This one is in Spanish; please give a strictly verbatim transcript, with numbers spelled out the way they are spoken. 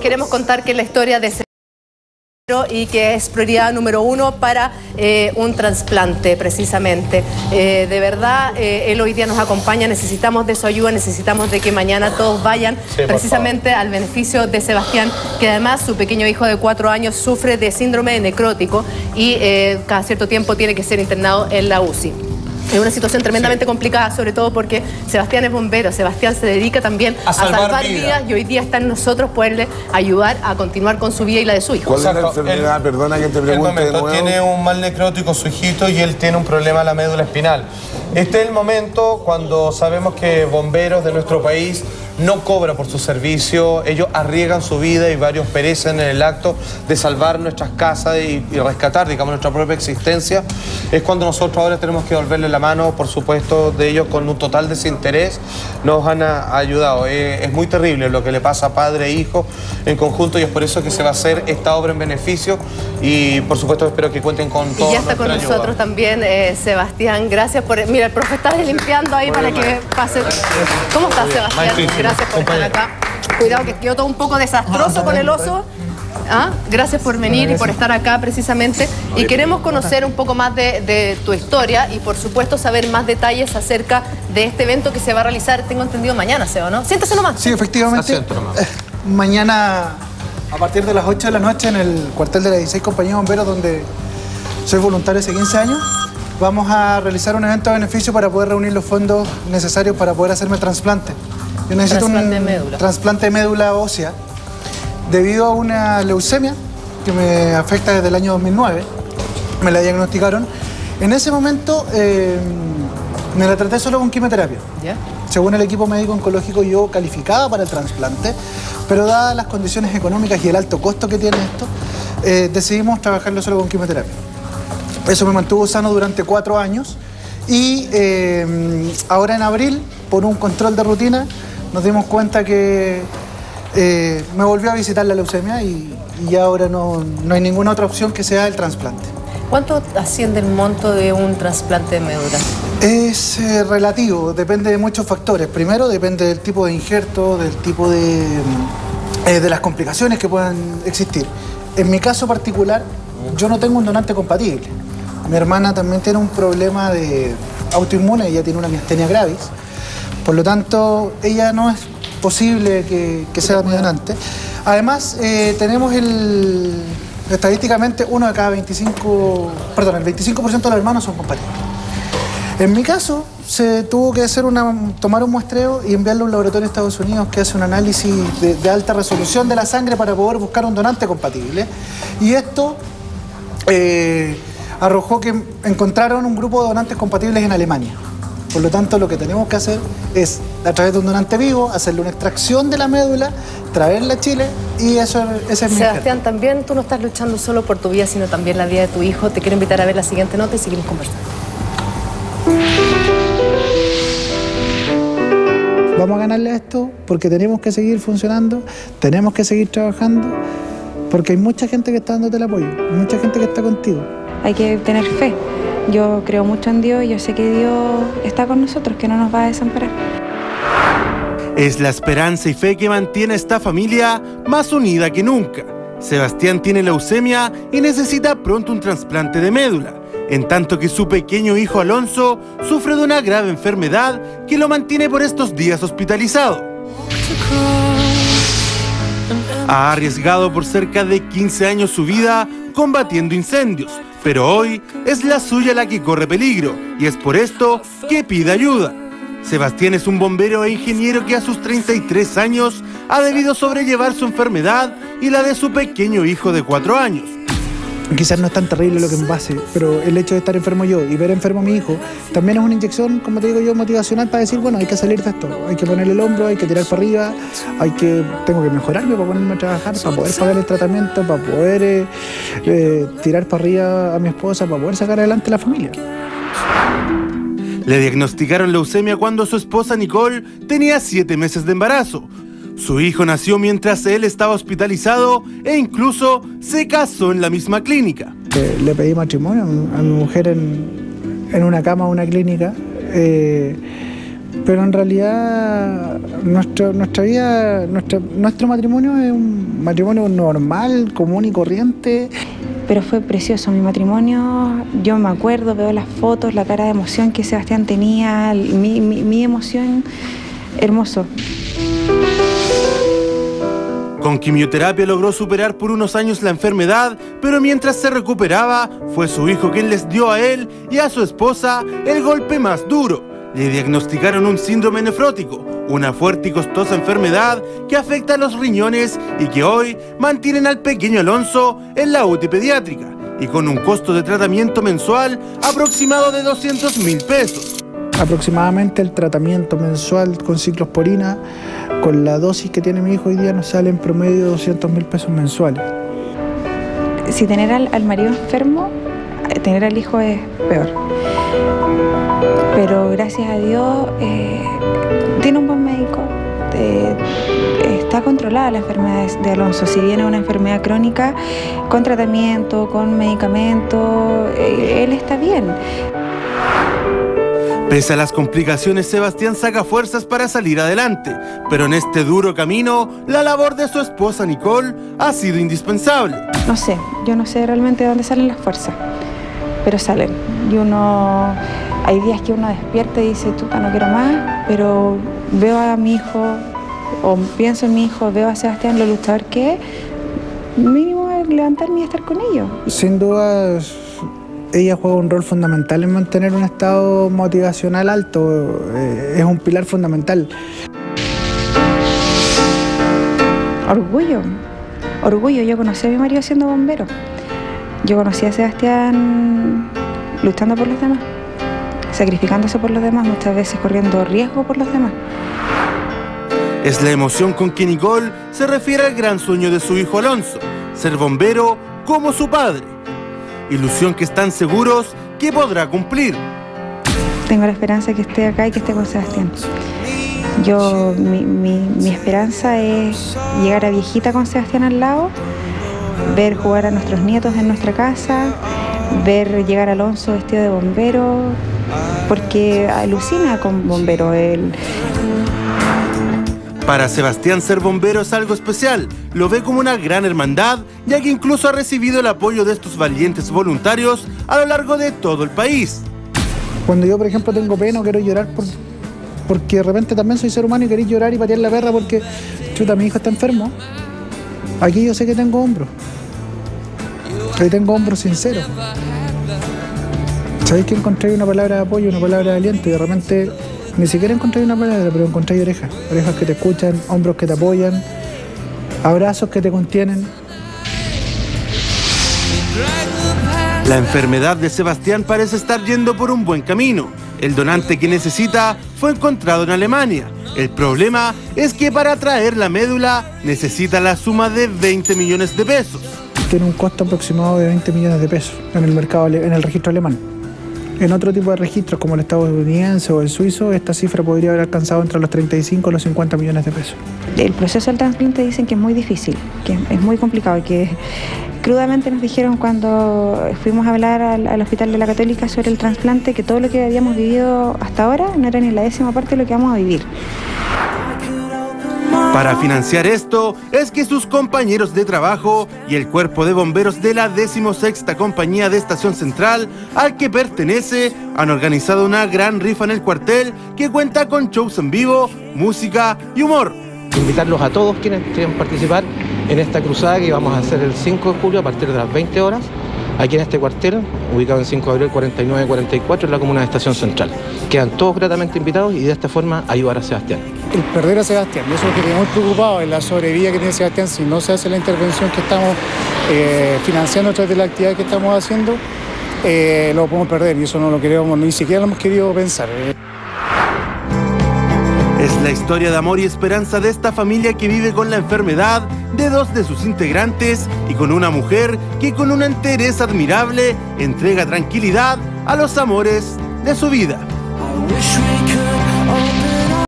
queremos contar que es la historia de y que es prioridad número uno para eh, un trasplante, precisamente. Eh, de verdad, eh, él hoy día nos acompaña, necesitamos de su ayuda, necesitamos de que mañana todos vayan sí, precisamente al beneficio de Sebastián, que además su pequeño hijo de cuatro años sufre de síndrome necrótico y eh, cada cierto tiempo tiene que ser internado en la U C I. Es una situación tremendamente sí. complicada, sobre todo porque Sebastián es bombero, Sebastián se dedica también a, a salvar, salvar vidas. vidas y hoy día está en nosotros poderle ayudar a continuar con su vida y la de su hijo. ¿Cuál es la enfermedad? El, Perdona que te pregunte momento, de nuevo. Tiene un mal necrótico su hijito y él tiene un problema en la médula espinal. Este es el momento cuando sabemos que bomberos de nuestro país no cobran por su servicio, ellos arriesgan su vida y varios perecen en el acto de salvar nuestras casas y, y rescatar, digamos, nuestra propia existencia. Es cuando nosotros ahora tenemos que devolverle la mano, por supuesto, de ellos con un total desinterés. Nos han a, ayudado. Eh, es muy terrible lo que le pasa a padre e hijo en conjunto y es por eso que se va a hacer esta obra en beneficio y, por supuesto, espero que cuenten con todo. Y ya está con ayuda. Nosotros también, eh, Sebastián. Gracias por... Mira, el profe está limpiando ahí para que pase... ¿Cómo estás, Sebastián? Gracias por estar acá. Cuidado que quedó todo un poco desastroso con el oso. ¿Ah? Gracias por venir y por estar acá precisamente. Y queremos conocer un poco más de, de tu historia y por supuesto saber más detalles acerca de este evento que se va a realizar, tengo entendido, mañana, Seba, ¿no? Siéntase nomás. Sí, efectivamente. Eh, mañana a partir de las ocho de la noche en el cuartel de la dieciséis Compañía de Bomberos, donde soy voluntario hace quince años, vamos a realizar un evento de beneficio para poder reunir los fondos necesarios para poder hacerme trasplante. Yo necesito trasplante un de médula. trasplante de médula ósea debido a una leucemia que me afecta desde el año dos mil nueve. Me la diagnosticaron. En ese momento eh, me la traté solo con quimioterapia. ¿Ya? Según el equipo médico oncológico yo calificaba para el trasplante, pero dadas las condiciones económicas y el alto costo que tiene esto, eh, decidimos trabajarlo solo con quimioterapia. Eso me mantuvo sano durante cuatro años y eh, ahora en abril, por un control de rutina, nos dimos cuenta que eh, me volvió a visitar la leucemia y, y ahora no, no hay ninguna otra opción que sea el trasplante. ¿Cuánto asciende el monto de un trasplante de médula? Es eh, relativo, depende de muchos factores. Primero, depende del tipo de injerto, del tipo de, eh, de las complicaciones que puedan existir. En mi caso particular, yo no tengo un donante compatible. Mi hermana también tiene un problema de autoinmune, ella tiene una miastenia gravis. Por lo tanto, ella no es posible que, que sea mi donante. Además, eh, tenemos el... estadísticamente, uno de cada veinticinco... Perdón, el veinticinco por ciento de los hermanos son compatibles. En mi caso, se tuvo que hacer una, tomar un muestreo y enviarlo a un laboratorio de Estados Unidos que hace un análisis de, de alta resolución de la sangre para poder buscar un donante compatible. Y esto eh, arrojó que encontraron un grupo de donantes compatibles en Alemania. Por lo tanto, lo que tenemos que hacer es, a través de un donante vivo, hacerle una extracción de la médula, traerla a Chile y eso ese es mi Sebastián, también tú no estás luchando solo por tu vida, sino también la vida de tu hijo. Te quiero invitar a ver la siguiente nota y seguimos conversando. Vamos a ganarle a esto porque tenemos que seguir funcionando, tenemos que seguir trabajando, porque hay mucha gente que está dándote el apoyo, mucha gente que está contigo. Hay que tener fe. Yo creo mucho en Dios y yo sé que Dios está con nosotros, que no nos va a desamparar. Es la esperanza y fe que mantiene a esta familia más unida que nunca. Sebastián tiene leucemia y necesita pronto un trasplante de médula, en tanto que su pequeño hijo Alonso sufre de una grave enfermedad que lo mantiene por estos días hospitalizado. Ha arriesgado por cerca de quince años su vida combatiendo incendios, pero hoy es la suya la que corre peligro y es por esto que pide ayuda. Sebastián es un bombero e ingeniero que a sus treinta y tres años ha debido sobrellevar su enfermedad y la de su pequeño hijo de cuatro años. Quizás no es tan terrible lo que me pase, pero el hecho de estar enfermo yo y ver enfermo a mi hijo también es una inyección, como te digo yo, motivacional para decir, bueno, hay que salir de esto, hay que ponerle el hombro, hay que tirar para arriba, hay que, tengo que mejorarme para ponerme a trabajar, para poder pagar el tratamiento, para poder eh, eh, tirar para arriba a mi esposa, para poder sacar adelante la familia. Le diagnosticaron leucemia cuando su esposa Nicole tenía siete meses de embarazo. Su hijo nació mientras él estaba hospitalizado e incluso se casó en la misma clínica. Le, le pedí matrimonio a mi mujer en, en una cama, una clínica. Eh, pero en realidad nuestro, nuestra vida, nuestra, nuestro matrimonio es un matrimonio normal, común y corriente. Pero fue precioso mi matrimonio, yo me acuerdo, veo las fotos, la cara de emoción que Sebastián tenía, mi, mi, mi emoción, hermoso. Con quimioterapia logró superar por unos años la enfermedad, pero mientras se recuperaba, fue su hijo quien les dio a él y a su esposa el golpe más duro. Le diagnosticaron un síndrome nefrótico, una fuerte y costosa enfermedad que afecta a los riñones y que hoy mantienen al pequeño Alonso en la U T I pediátrica y con un costo de tratamiento mensual aproximado de doscientos mil pesos. Aproximadamente el tratamiento mensual con ciclosporina, con la dosis que tiene mi hijo hoy día, nos sale en promedio de doscientos mil pesos mensuales. Si tener al, al marido enfermo, tener al hijo es peor. Pero gracias a Dios eh, tiene un buen médico. Eh, está controlada la enfermedad de Alonso. Si bien es una enfermedad crónica, con tratamiento, con medicamento, eh, él está bien. Pese a las complicaciones, Sebastián saca fuerzas para salir adelante, pero en este duro camino, la labor de su esposa Nicole ha sido indispensable. No sé, yo no sé realmente de dónde salen las fuerzas, pero salen. Y uno, hay días que uno despierta y dice, tuta, no quiero más, pero veo a mi hijo, o pienso en mi hijo, veo a Sebastián, lo luchador que es, mínimo es levantarme y estar con ellos. Sin duda, ella juega un rol fundamental en mantener un estado motivacional alto, eh, es un pilar fundamental. Orgullo, orgullo, yo conocí a mi marido siendo bombero. Yo conocí a Sebastián luchando por los demás, sacrificándose por los demás, muchas veces corriendo riesgo por los demás. Es la emoción con que Nicole se refiere al gran sueño de su hijo Alonso, ser bombero como su padre. Ilusión que están seguros que podrá cumplir. Tengo la esperanza que esté acá y que esté con Sebastián. Yo, mi, mi, mi esperanza es llegar a viejita con Sebastián al lado, ver jugar a nuestros nietos en nuestra casa, ver llegar a Alonso vestido de bombero, porque alucina con bombero él. Para Sebastián ser bombero es algo especial, lo ve como una gran hermandad, ya que incluso ha recibido el apoyo de estos valientes voluntarios a lo largo de todo el país. Cuando yo, por ejemplo, tengo pena o quiero llorar por, porque de repente también soy ser humano y queréis llorar y patear la perra porque, chuta, mi hijo está enfermo, aquí yo sé que tengo hombros. Ahí tengo hombros sinceros. Sabéis que encontré una palabra de apoyo, una palabra de aliento y de repente ni siquiera encontré una palabra, pero encontré orejas. Orejas que te escuchan, hombros que te apoyan, abrazos que te contienen. La enfermedad de Sebastián parece estar yendo por un buen camino. El donante que necesita fue encontrado en Alemania. El problema es que para traer la médula necesita la suma de veinte millones de pesos. Tiene un costo aproximado de veinte millones de pesos en el mercado, en el registro alemán. En otro tipo de registros como el estadounidense o el suizo, esta cifra podría haber alcanzado entre los treinta y cinco y los cincuenta millones de pesos. El proceso del trasplante dicen que es muy difícil, que es muy complicado, que crudamente nos dijeron cuando fuimos a hablar al, al Hospital de la Católica sobre el trasplante que todo lo que habíamos vivido hasta ahora no era ni la décima parte de lo que vamos a vivir. Para financiar esto es que sus compañeros de trabajo y el cuerpo de bomberos de la decimosexta compañía de Estación Central al que pertenece han organizado una gran rifa en el cuartel que cuenta con shows en vivo, música y humor. Invitarlos a todos quienes quieran participar en esta cruzada que vamos a hacer el cinco de julio a partir de las veinte horas aquí en este cuartel, ubicado en cinco de abril cuarenta y nueve cuarenta y cuatro en la comuna de Estación Central. Quedan todos gratamente invitados y de esta forma ayudar a Sebastián. El perder a Sebastián, y eso es lo que tenemos muy preocupado, en la sobrevida que tiene Sebastián si no se hace la intervención que estamos eh, financiando a través de la actividad que estamos haciendo, eh, lo podemos perder y eso no lo queremos, ni siquiera lo hemos querido pensar. Es la historia de amor y esperanza de esta familia que vive con la enfermedad de dos de sus integrantes y con una mujer que con una entereza admirable entrega tranquilidad a los amores de su vida. I wish we could